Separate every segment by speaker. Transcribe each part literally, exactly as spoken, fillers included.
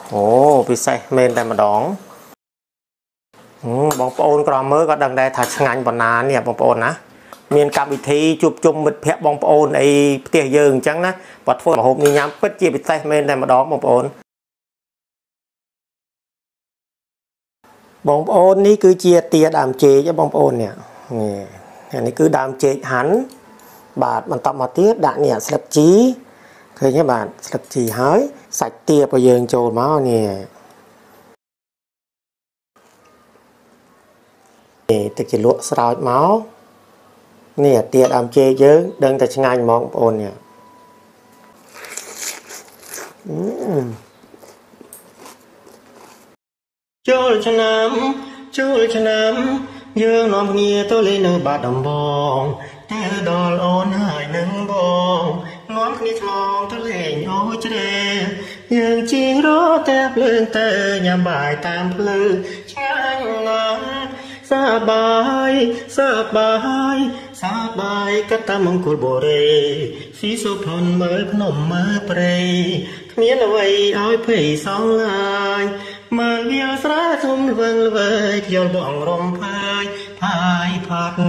Speaker 1: โอ้พิเศษเมนแต่มาดองบองโอนกรอมเมื่อก็ดังได้ถัดงานบนนานเนี่ยบองโอนนะมีการวิธีจุบจุ่มมิดเพะบองโอนไอเตี้ยยืงจังนะปัดฝนหกมีย้ำเป็ดจีพิเศษเมนแต่มาดองบองโอนบองโอนนี่คือเจียเตียดามเจจะบองโอนเนี่ยนี่อันนี้คือดามเจหันบาทมันตับมาเตี้ยด่านเนี่ยสลับจีเคยเนี่ยบาทสลับจีหายใส่เตียไปยืงโจมเอาเนี่ยนี่ตะกี้ลวกสลายเมาส์เนี่ยเตียดามเจเยอะเดินแต่ช่างมองโอนเนี่ยโจลชนะโจลชนะเยอะน้องเงียตัวเลยเนื้อบาดดำบองแต่ดอลโอนหายหนึ่งบองน้องนี่ทองตัวเลยโอ้ยเจเดยังจีรอแต่เพลิงเตยยามบ่ายตามเพลิงช่างน้ำสบายสบายสบายกัตตามงกุลโบเรสีสุพรเมื่อพนมเมื่อเปรย์เมียนเอาไว้เอาไปสองลายเมื่อเวียสระทุ่มเวิงเวยเที่ยวบ่องรมพายพายพัก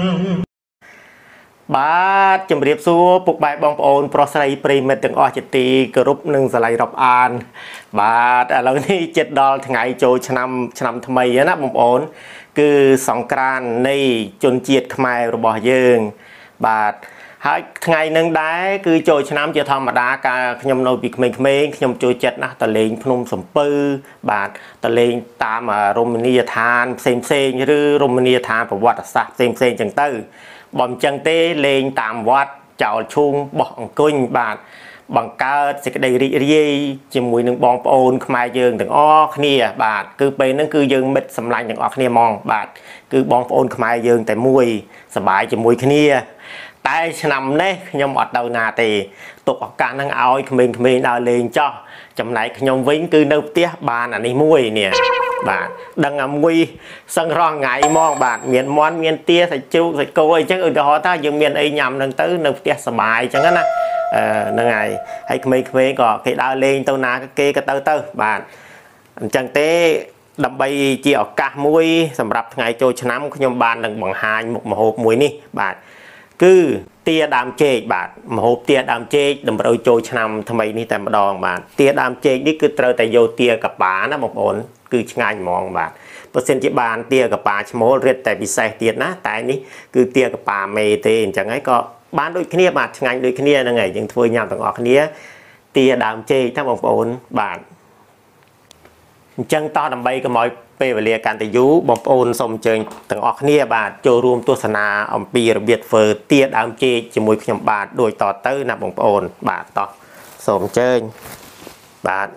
Speaker 1: บาดจมเรียบซัวปุกใบบองโอนโปรไซปรีเมตตึงอจิตีกรุบหนึ่งสไลด์รับอ่านบาดแล้วนี่เจ็ดดอลทั้งไงโจชนำชนำทำไมนะบองโอนคือสองกรานในจนเจียดขมายระบอบยืงบาดหายไงนึงได้คือโจชนำจะธรรมดาการขยมโนบิกเมงเมงขยมโจเจ็ดนะตะเลงพนมสมปือบาดตะเลงตามโรมานียทานเซมเซงหรือโรมานียทานประวัติศาสตร์เซมเซงจังเตอร์บอมจังเต้เลงตามวัดเจ้าชุงบ่องกุ้งบาดบังเกิดสิกได้รีเรียจมวยหนึ่งบองโอนขมายยืงถึงอ้อขณีบาดคือเป็นนั่นคือยืงเม็ดสำลังอย่างอ้อขณีมองบาดคือบองโอนขมายยืงแต่มวยสบายจมวยขณีแต่ฉนำเนี่ยขยมอดดาวนาตีตกออกการนั่งเอาขมิ้นขมิ้นดาวเลงจ่อจำไหนขยมวิ่งคือเนื้อเตี้ยบานอันนี้มวยเนี่ยบาดดังอ่ะมวยสังร้องไงมองบาดเมียนมอนเมียนเตี้ยใส่จูใส่โกยจังอื่นเดี๋ยวถ้ายังเมียนไอ้ยำนั่งตื้อเนื้อเตี้ยสบายจังนั้นนะเออนั่งไงให้ขมิ้นขมิ้นก็ให้ดาวเลงตัวนาเกยก็เต้าเต้าบาดจังเต้ดำใบเจียวกะมวยสำหรับไงโจชนะขยมบานดังบังหายหมกมโหบมวยนี่บาดคือเตียดามเจกบาดมโหเตียดามเจกดำเราโจชนำทำไมนี่แต่มาดองบาดเตียดามเจกนี่คือเตอแต่โยเตียกับป่านะบอกโอนคือง่ายมองบาดเปอร์เซ็นต์ที่บานเตียกับป่าชโมเรียแต่พิเศษเตียนะแต่นี้คือเตียกับป่าเมเตนจากนั้นก็บ้านโดยขี้เนี่ยบาดง่ายโดยขี้เนี่ยนั่งไงยังช่วยยามต่างออกขี้เนี่ยเตียดามเจกถ้าบอกโอนบาดจังต่อดำใบก็มอยเปรเรียการแต่ยุบอมโอนสมเจงต่างออกเนี่ยบาดโจรวมตัวสนาอมปีระเบียดเฟอร์เตียดามเจจมวยขยมบาดโดยต่อเตอร์นับบอมโอนบาดต่อสมเจงบาด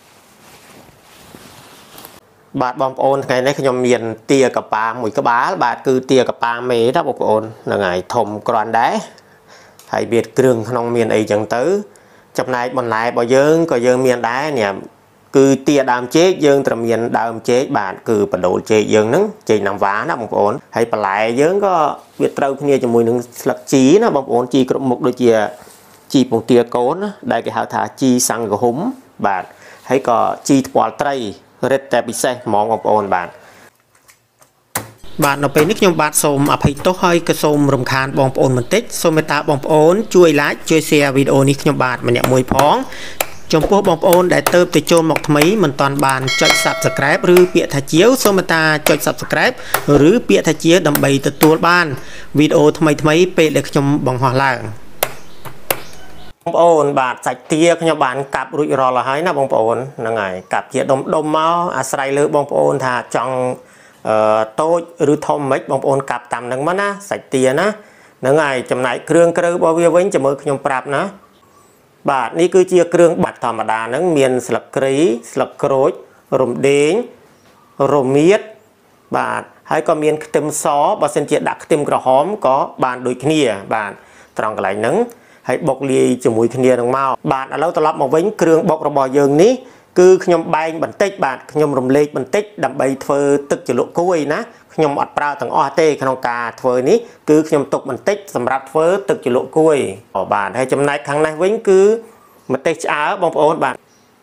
Speaker 1: บาดบอมโอนไงในขยมเมียนเตียกับปลาหมวยกระบาบาดคือเตียกับปลาเมย์ถ้าบอมโอนยังไงถมกรอนได้ให้เบียดเครื่องขนมเมียนไอจังเตอร์จับนายบนนายบ่เยิงก็เยิงเมียนได้เนี่ยคือเตียดามเจ๊ยืงตระเมียนดามเจ๊บาดคือประโดดเจ๊ยืงนึงเจ๊นำว้านะบางคนให้ปลายยืงก็เวียดเต้าขี้เนี่ยจะมวยนึงหลักจีนะบางคนจีกระมุกโดยเจียจีปงเตียโกนนะได้cáiหาถาจีสังกหุ้มบาดให้ก็จีปอลไตรเรตแต่พิเศษมองบางคนบาดบาดเราไปนึกยมบาดสมอภัยโต้ให้กระสมรำคาญบองโอนมันติดสมเมตาบองโอนช่วยไลค์ช่วยแชร์วิดีโอนี้ยมบาดมันเนี่ยมวยพ้องจมพวกบองโอนได้เติมติดโจมหมกทำไมมันตอนบานจด subscribe หรือเปียทาเจียวสมตาจด subscribe หรือเปียทาเจียวดำใบตัวบ้านวิดีโอทำไมทำไมเปิดเลยขยมบองหัวล่างบองโอนบาดใส่เตี้ยขยมบานกับรุ่ยรอละให้นะบองโอนนั่งไงกับเจียดมดมเมาอาศัยเลยบองโอนถ้าจังโต๊ะหรือทอมไม่บองโอนกับตามนั่งมันนะใส่เตี้ยนะนั่งไงจำไหนเครื่องกระบอกวิเว้นจะมือขยมปรับนะบาทนี่คือเจียเครื่องบัตรธรรมดานั่งเมียนสลักกรีสลักโครยรมเด้งรมเมียดบาทให้ก็เมียนเต็มซอบาเซนเจียดักเต็มกระหอมก็บานโดยขี้เนี่ยบาทตรองกันไหลนั่งให้บกลีจมูกขี้เนี่ยตรงเมาบาทเราตลับมาเว้นเครื่องบกระบอยยืงนี้คือขยมใบบันเต็กบาทขยมรมเล็กบันเต็กดำใบเฟอตึกจะลุกกุ้ยนะขยมอัดปลาต่างอ้อเต้ขนมกาเฟอนี้คือขยมตกบันเต็กสำหรับเฟอตึกจะลุกกุ้ยบาทให้จำนายครั้งในเว้นคือมันเตะช้าบองโอนบาด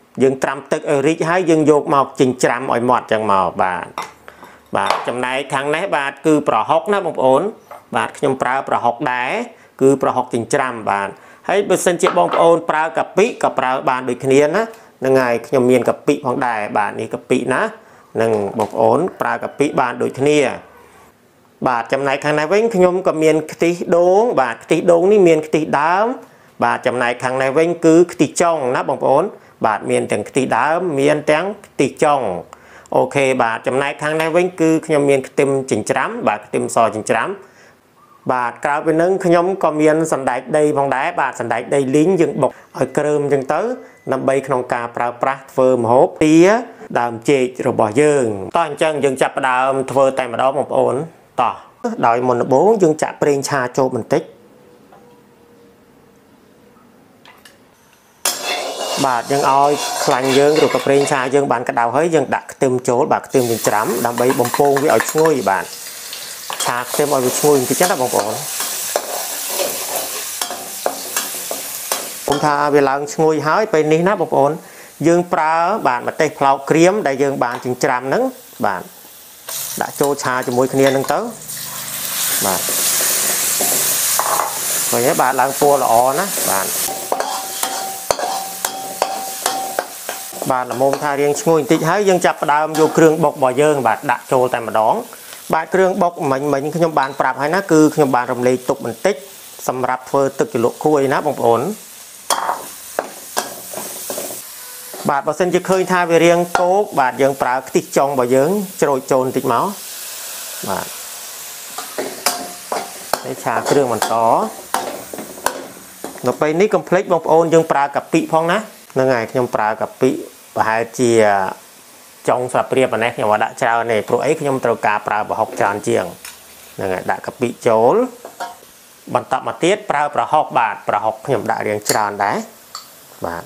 Speaker 1: យើងត្រាំទឹកឲ្យរីកហើយយើងយកមកចិញ្ច្រាំឲ្យម៉ត់ចឹងមកបាទបាទចំណែកខាងនេះបាទគឺប្រហុកណាបងប្អូនបាទខ្ញុំប្រើប្រហុកដែរគឺប្រហុកចិញ្ច្រាំបាទហើយបើសិនជាបងប្អូនប្រើកាពិក៏ប្រើបានដូចគ្នាណាហ្នឹងហើយខ្ញុំមានកាពិផងដែរបាទនេះកាពិណានឹងបងប្អូនប្រើកាពិបានដូចគ្នាបាទចំណែកខាងនេះវិញខ្ញុំក៏មានខ្ទិះដូងបាទខ្ទិះដូងនេះមានខ្ទិះដើមបាទចំណែកខាងនេះវិញគឺខ្ទិះចុងណាបងប្អូនបាទមានទាំងខ្ទិះដើមមានទាំងខ្ទិះចុងអូខេបាទចំណែកខាងនេះវិញគឺខ្ញុំមានខ្ទឹមចិញ្ច្រាំបាទខ្ទឹមសចិញ្ច្រាំបាទក្រៅពីនឹងខ្ញុំក៏មានសណ្តែកដីផងដែរបាទសណ្តែកដីលីងយើងបុកឲ្យក្រើមអញ្ចឹងទៅដើម្បីក្នុងការប្រើប្រាស់ធ្វើម្ហូបទាដើមចេករបស់យើងតោះអញ្ចឹងយើងចាប់ផ្ដើមធ្វើតែម្ដងបងប្អូនតោះដោយមុនដំបូងយើងចាក់ប្រេងឆាចូលបន្តិចបាទយើងឲ្យខ្លាញ់យើងឬក៏ប្រេងឆាយើងបានក្តៅហើយយើងដាក់ខ្ទឹមចូលបាទខ្ទឹមចិញ្ច្រាំដើម្បីបំពងវាឲ្យឈ្ងុយបាទឆាខ្ទឹមឲ្យវាឈ្ងុយបន្តិចណាបងប្អូនខ្ញុំថាវាឡើងឈ្ងុយហើយពេលនេះណាបងប្អូនយើងប្រើបាទម្ទេសផ្លោកក្រៀមដែលយើងបានចិញ្ច្រាំហ្នឹងបាទដាក់ចូលឆាជាមួយគ្នាហ្នឹងទៅបាទវិញហើយបាទឡើងពណ៌ល្អណាបាទបាទល្មមថារៀងឈ្ងុយបន្តិចហើយយើងចាប់ផ្ដើមយកគ្រឿងបុករបស់យើងបាទដាក់ចូលតែម្ដងបាទគ្រឿងបុកមិញមិញខ្ញុំបានប្រាប់ហើយណាគឺខ្ញុំបានរំលែកទុកបន្តិចសម្រាប់ធ្វើទឹកជ្រលក់គួយណាបងប្អូនបាទបើសិនជាឃើញថាវារៀងគោកបាទយើងប្រើខ្ទិះចុងរបស់យើងច្រូចចូលបន្តិចមកបាទនេះឆាគ្រឿងបន្តនៅពេលនេះកុំភ្លេចបងប្អូនយើងប្រើកាពិផងណាហ្នឹងហើយខ្ញុំប្រើកាពិប្រហែលជាចុងស្លាបព្រាប៉ុណ្ណេះខ្ញុំមកដាក់ច្រើនទេព្រោះអីខ្ញុំត្រូវការប្រើប្រហុកច្រើនជាងហ្នឹងហើយដាក់កាពិចូលបន្តមកទៀតប្រើប្រហុកបាទប្រហុកខ្ញុំដាក់រៀងច្រើនដែរបាទ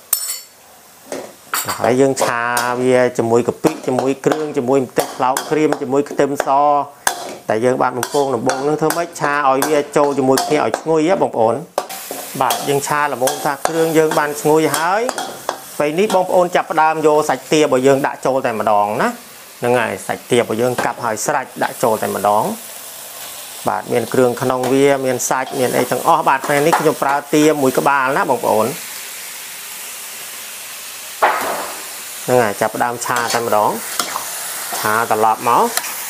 Speaker 1: ហើយយើងឆាវាជាមួយកាពិជាមួយគ្រឿងជាមួយម្ទេសផ្លោកក្រៀមជាមួយខ្ទឹមសតែយើងបានបំពងដំបងនឹងធ្វើម៉េចឆាឲ្យវាចូលជាមួយគ្នាឲ្យឈ្ងុយហ៎បងប្អូនបាទយើងឆាល្មមថាគ្រឿងយើងបានឈ្ងុយហើយពេលនេះបងប្អូនចាប់ផ្ដើមយកសាច់ទារបស់យើងដាក់ចូលតែម្ដងណាហ្នឹងហើយសាច់ទារបស់យើងកាប់ហើយស្រាច់ដាក់ចូលតែម្ដងបាទមានគ្រឿងក្នុងវាមានសាច់មានអីទាំងអស់បាទពេលនេះខ្ញុំប្រើទាមួយក្បាលណាបងប្អូនហ្នឹងហើយចាប់ផ្ដើមឆាតែម្ដងឆាត្រឡប់មក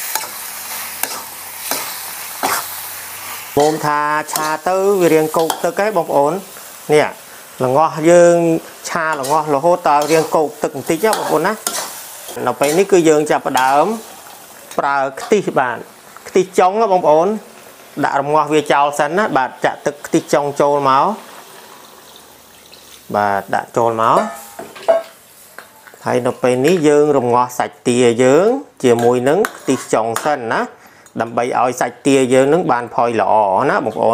Speaker 1: មុំថាឆាទៅវារៀងកោកទឹកហ្នឹងបងប្អូននេះល្ងោះយើងឆាល្ងោះរហូតដល់រៀងកោកទឹកបន្តិចណាបងប្អូនណានៅពេលនេះគឺយើងចាប់ផ្ដើមប្រើខ្ទិះបាទខ្ទិះចុងណាបងប្អូនដាក់រងាស់វាចោលសិនណាបាទចាក់ទឹកខ្ទិះចុងចូលមកបាទដាក់ចូលមកហើយនៅពេលនេះយើងរងាស់សាច់ទាយើងជាមួយនឹងខ្ទិះចុងសិនណាដើម្បីឲ្យសាច់ទាយើងនឹងបានផុយល្អណាបងប្អូន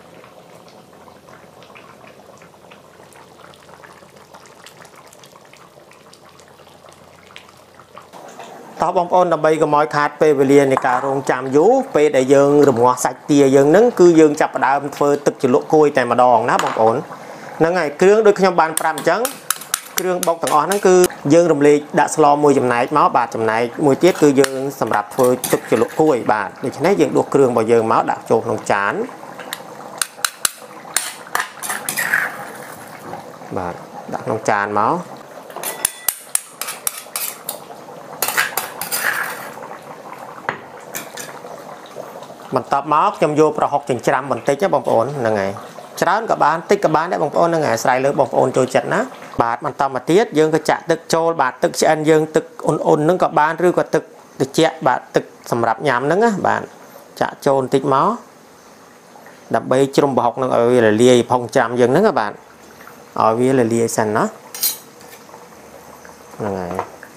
Speaker 1: តោះបងប្អូនដើម្បីកុំឲ្យខាតពេលវេលានៃការរងចាំយូរពេលដែលយើងរងាស់សាច់ទាយើងនឹងគឺយើងចាប់ផ្ដើមធ្វើទឹកជ្រលក់គួយតែម្ដងណាបងប្អូនហ្នឹងហើយគ្រឿងដូចខ្ញុំបានប្រាប់អញ្ចឹងគ្រឿងបុកទាំងអស់ហ្នឹងគឺយើងរំលែកដាក់ស្លមួយចំណែកមកបាទចំណែកមួយទៀតគឺយើងសម្រាប់ធ្វើទឹកជ្រលក់គួយបាទដូច្នេះយើងដួសគ្រឿងរបស់យើងមកដាក់ចូលក្នុងចានបាទដាក់ក្នុងចានមកបន្ទាប់មកខ្ញុំយកប្រហុកចិញ្ច្រាំបន្តិចណាបងប្អូនហ្នឹងហើយច្រើនក៏បានតិចក៏បានដែរបងប្អូនហ្នឹងហើយអាស្រ័យលើបងប្អូនចូលចិត្តណាបាទបន្តមកទៀតយើងក៏ចាក់ទឹកចូលបាទទឹកឆ្អិនយើងទឹកអ៊ុនអ៊ុនហ្នឹងក៏បានឬក៏ទឹកត្រជាក់បាទទឹកសម្រាប់ញ៉ាំហ្នឹងណាបាទចាក់ចូលបន្តិចមកដើម្បីជ្រុំប្រហុកហ្នឹងឲ្យវារលាយផុងចាំយើងហ្នឹងណាបាទឲ្យវារលាយសិនណាហ្នឹងហើយ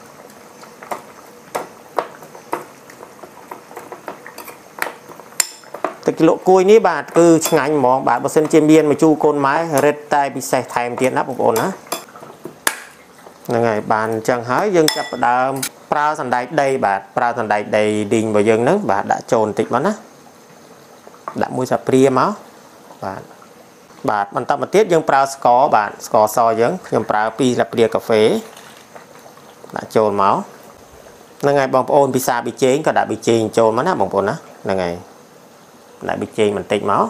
Speaker 1: ទឹកជ្រលក់គួយនេះបាទគឺឆ្ងាញ់ហ្មងបាទបើសិនជាមានម្ជូរកូនម៉ែរឹតតែពិសេសថែមទៀតណាបងប្អូនណាហ្នឹងហើយបានអញ្ចឹងហើយយើងចាប់ផ្ដើមប្រើសណ្តែកដីបាទប្រើសណ្តែកដីឌីងរបស់យើងហ្នឹងបាទដាក់ចូលបន្តិចមកណាដាក់មួយស្លាបព្រាមកបាទបាទបន្តមកទៀតយើងប្រើស្ករបាទស្ករសយើងខ្ញុំប្រើពីរស្លាបព្រាកាហ្វេដាក់ចូលមកហ្នឹងហើយបងប្អូនពិសាប៊ីចេងក៏ដាក់ប៊ីចេងចូលមកណាបងប្អូនណាហ្នឹងហើយដាក់ប៊ីចេងបន្តិចមក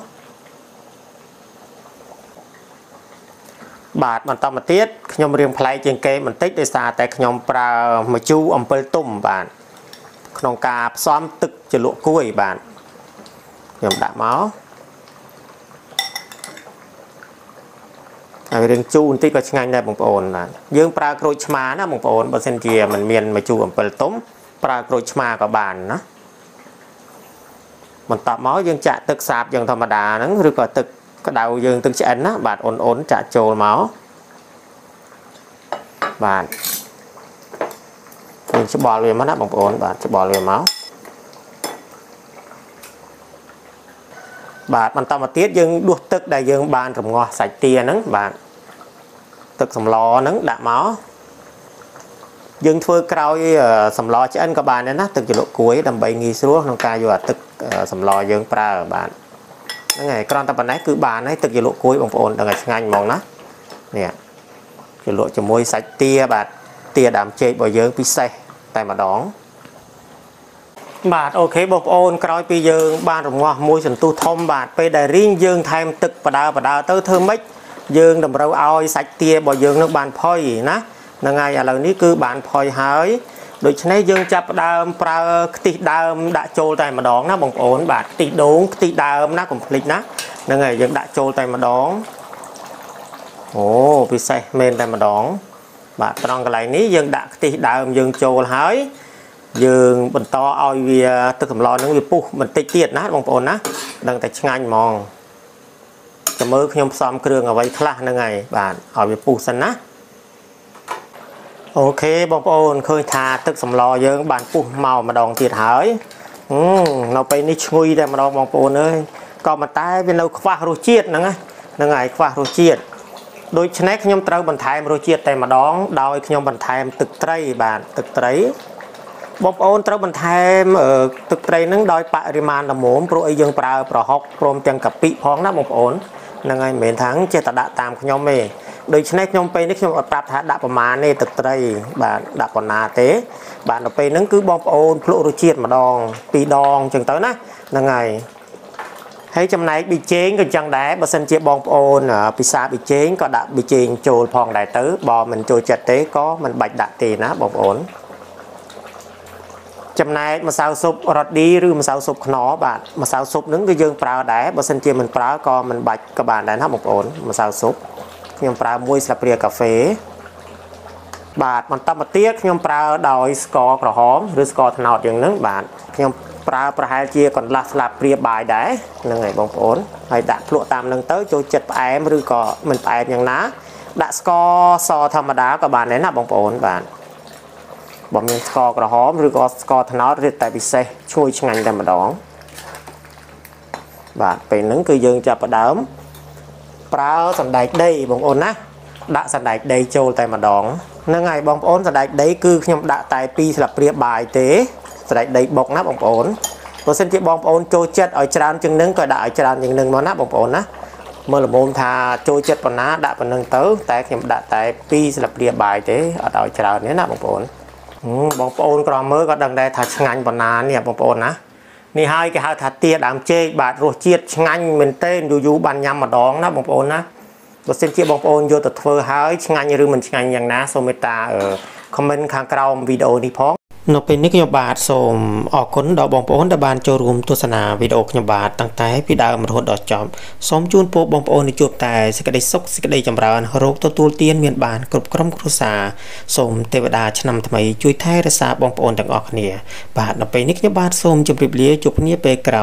Speaker 1: បាទបន្តមកទៀតខ្ញុំរៀងប្លែកជាងគេបន្តិចដោយសារតែខ្ញុំប្រើម្ជូរអំពិលទុំបាទក្នុងការផ្សំទឹកជ្រលក់គួយបាទខ្ញុំដាក់មកហើយរៀងជូរបន្តិចក៏ឆ្ងាញ់ដែរបងប្អូនបាទយើងប្រើក្រូចឆ្មាណាបងប្អូនបើសិនជាមិនមានម្ជូរអំពិលទុំប្រើក្រូចឆ្មាក៏បានណាបន្តមកយើងចាក់ទឹកសាបយ៉ាងធម្មតាហ្នឹងឬក៏ទឹកក្តៅយើងទឹកឆ្អិនណាបាទអូនអូនចាក់ចូលមកបាទយើងច្បល់វាមកណាបងប្អូនបាទច្បល់វាមកបាទបន្តមកទៀតយើងដួសទឹកដែលយើងបានរំងាស់សាច់ទាហ្នឹងបាទទឹកសម្លហ្នឹងដាក់មកយើងធ្វើក្រោយសម្លឆ្អិនក៏បានដែរណាទឹកជ្រលក់គួយដើម្បីងាយស្រួលក្នុងការយកអាទឹកសម្លយើងប្រើបាទហ្នឹងហើយគ្រាន់តែប៉ុណ្ណេះគឺបានហើយទឹកជ្រលក់គួយបងប្អូនដឹងឲ្យឆ្ងាញ់ហ្មងណានេះជ្រលក់ជាមួយសាច់ទាបាទទាដើមចេករបស់យើងពិសេសតែម្ដងបាទអូខេបងប្អូនក្រោយពីយើងបានរងាស់មួយសន្ទុះធំបាទពេលដែលរីងយើងថែមទឹកបដើបដើទៅធ្វើម៉េចយើងតម្រូវឲ្យសាច់ទារបស់យើងនឹងបានផុយណាហ្នឹងហើយឥឡូវនេះគឺបានផុយហើយដូច្នេះយើងចាប់ផ្ដើមប្រើខ្ទិះដើមដាក់ចូលតែម្ដងណាបងប្អូនបាទខ្ទិះដូងខ្ទិះដើមណាកុំភ្លេចណាហ្នឹងហើយយើងដាក់ចូលតែម្ដងអូពិសេសមែនតែម្ដងបាទត្រង់កន្លែងនេះយើងដាក់ខ្ទិះដើមយើងចូលហើយយើងបន្តឲ្យវាទឹកសម្លនឹងវាពុះបន្តិចទៀតណាបងប្អូនណាដឹងតែឆ្ងាញ់ហ្មងចាំមើលខ្ញុំផ្សំគ្រឿងអ្វីខ្លះហ្នឹងហើយបាទឲ្យវាពុះសិនណាអូខេបងប្អូនឃើញថាទឹកសម្លយើងបានពុះមកម្ដងទៀតហើយនៅពេលនេះឈ្ងុយតែម្ដងបងប្អូនអើយក៏ប៉ុន្តែវានៅខ្វះរសជាតិហ្នឹងហ្នឹងហើយខ្វះរសជាតិដូច្នេះខ្ញុំត្រូវបន្ថែមរសជាតិតែម្ដងដោយខ្ញុំបន្ថែមទឹកត្រីបាទទឹកត្រីបងប្អូនត្រូវបន្ថែមទឹកត្រីហ្នឹងដោយបរិមាណល្មមព្រោះអីយើងប្រើប្រហុកព្រមទាំងកាពិផងណាបងប្អូនហ្នឹងហើយមិនមែនថាចេះតែដាក់តាមខ្ញុំទេដូច្នេះខ្ញុំពេលនេះខ្ញុំអត់ប្រាប់ថាដាក់ប្រមាណទេទឹកត្រីបាទដាក់ប៉ុណ្ណាទេបាទនៅពេលហ្នឹងគឺបងប្អូនភ្លក់រសជាតិម្ដងពីរដងអញ្ចឹងទៅណាហ្នឹងហើយហើយចំណែកប៊ីចេងក៏ចឹងដែរបើសិនជាបងប្អូនពិសាប៊ីចេងក៏ដាក់ប៊ីចេងចូលផងដែរទៅបើមិនចូលចិត្តទេក៏មិនបាច់ដាក់ទេណាបងប្អូនចំណែកម្សៅស៊ុបរ៉ូឌីឬម្សៅស៊ុបខ្នុរបាទម្សៅស៊ុបហ្នឹងគឺយើងប្រើដែរបើសិនជាមិនប្រើក៏មិនបាច់ក៏បានដែរណាបងប្អូនម្សៅស៊ុបខ្ញុំប្រើមួយស្លាបព្រាកាហ្វេបាទបន្តមកទៀតខ្ញុំប្រើដោយស្ករក្រហមឬស្ករត្នោតយ៉ាងហ្នឹងបាទខ្ញុំប្រើប្រហែលជាកន្លះស្លាបព្រាបាយដែរហ្នឹងហើយបងប្អូនហើយដាក់ភ្លក់តាមហ្នឹងទៅចូលចិត្តផ្អែមឬក៏មិនផ្អែមយ៉ាងណាដាក់ស្ករសធម្មតាក៏បានដែរណាបងប្អូនបាទបើមានស្ករក្រហមឬក៏ស្ករត្នោតឬតែពិសេសឈ្ងុយឆ្ងាញ់តែម្ដងបាទពេលហ្នឹងគឺយើងចាប់ផ្ដើមប្រើសណ្ដែកដីបងប្អូនណាដាក់សណ្ដែកដីចូលតែម្ដងហ្នឹងហើយបងប្អូនសណ្ដែកដីគឺខ្ញុំដាក់តែពីរស្លាបព្រាបាយទេសណ្ដែកដីបុកណាបងប្អូនបើសិនជាបងប្អូនចូលចិត្តឲ្យច្រើនជាងនឹងក៏ដាក់ឲ្យច្រើនជាងនឹងមកណាបងប្អូនណាមើលល្មមថាចូលចិត្តប៉ុណ្ណាដាក់ប៉ុណ្ណឹងទៅតែខ្ញុំដាក់តែពីរស្លាបព្រាបាយទេអត់ឲ្យច្រើនទេណាបងប្អូនបងប្អូនក្រមើលក៏ដឹងដែរថាឆ្ងាញ់ប៉ុណ្ណានេះបងប្អូនណានេះហើយគេហៅថាទាដើមចេកបាទរសជាតិឆ្ងាញ់មែនទែនយូរយូរបានញ៉ាំម្ដងណាបងប្អូនណាបើសិនជាបងប្អូនយកទៅធ្វើហើយឆ្ងាញ់ឬមិនឆ្ងាញ់យ៉ាងណាសូមមេត្តា comment ខាងក្រោមវីដេអូនេះផងនៅពេលនេះខ្ញុំបាទសូមអរគុណដល់បងប្អូនដែលបានចូលរួមទស្សនាវីដេអូខ្ញុំបាទតាំងតែពីដើមរហូតដល់ចប់សូមជូនពរបងប្អូនជួបតែសេចក្តីសុខសេចក្តីចម្រើនរោគទទួលទានមានបានគ្រប់ក្រុមគ្រួសារសូមទេវតាឆ្នាំថ្មីជួយថែរក្សាបងប្អូនទាំងអស់គ្នាបាទនៅពេលនេះខ្ញុំបាទសូមជម្រាបលាជួបគ្នាពេលក្រោយ